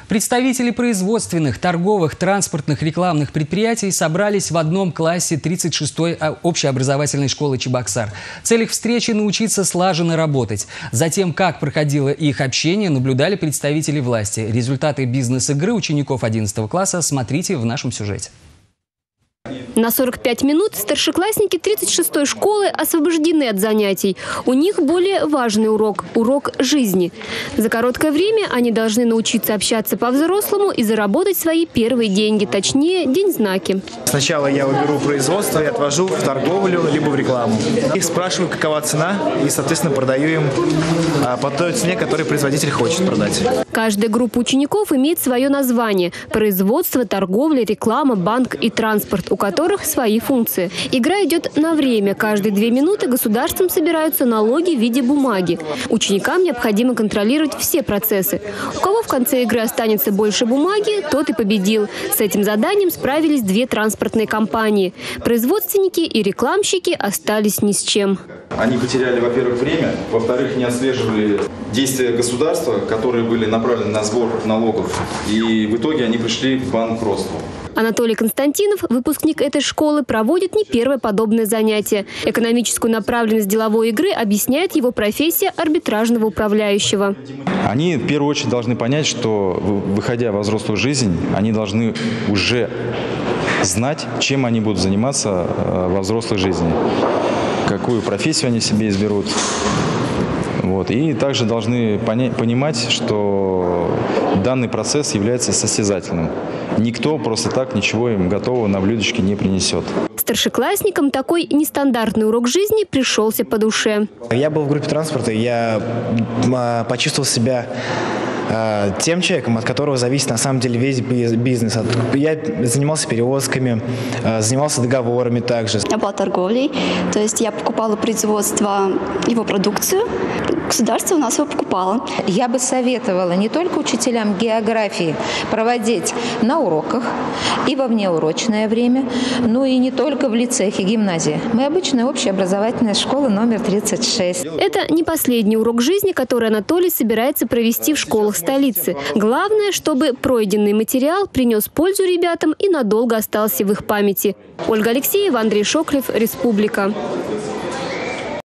Представители производственных, торговых, транспортных, рекламных предприятий собрались в одном классе 36-й общеобразовательной школы Чебоксар. Цель их встречи – научиться слаженно работать. Затем, как проходило их общение, наблюдали представители власти. Результаты бизнес-игры учеников 11 класса смотрите в нашем сюжете. На 45 минут старшеклассники 36-й школы освобождены от занятий. У них более важный урок – урок жизни. За короткое время они должны научиться общаться по-взрослому и заработать свои первые деньги, точнее, деньзнаки. Сначала я беру производство и отвожу в торговлю, либо в рекламу. Их спрашиваю, какова цена, и, соответственно, продаю им по той цене, которую производитель хочет продать. Каждая группа учеников имеет свое название – производство, торговля, реклама, банк и транспорт, у которых свои функции. Игра идет на время. Каждые 2 минуты государством собираются налоги в виде бумаги. Ученикам необходимо контролировать все процессы. У кого в конце игры останется больше бумаги, тот и победил. С этим заданием справились 2 транспортные компании. Производственники и рекламщики остались ни с чем. Они потеряли, во-первых, время, во-вторых, не отслеживали действия государства, которые были направлены на сбор налогов. И в итоге они пришли к банкротству. Анатолий Константинов, выпускник этой школы, проводит не первое подобное занятие. Экономическую направленность деловой игры объясняет его профессия арбитражного управляющего. Они в первую очередь должны понять, что, выходя во взрослую жизнь, они должны уже знать, чем они будут заниматься во взрослой жизни, какую профессию они себе изберут. И также должны понимать, что данный процесс является состязательным. Никто просто так ничего им готового на блюдечке не принесет. Старшеклассникам такой нестандартный урок жизни пришелся по душе. Я был в группе транспорта, я почувствовал себя тем человеком, от которого зависит на самом деле весь бизнес. Я занимался перевозками, занимался договорами также. Я была торговлей, то есть я покупала производство, его продукцию. Государство у нас его покупало. Я бы советовала не только учителям географии проводить на уроках и во внеурочное время, но и не только в лицеях и гимназии. Мы обычная общеобразовательная школа номер 36. Это не последний урок жизни, который Анатолий собирается провести в школах столицы. Главное, чтобы пройденный материал принес пользу ребятам и надолго остался в их памяти. Ольга Алексеева, Андрей Шоклев, Республика.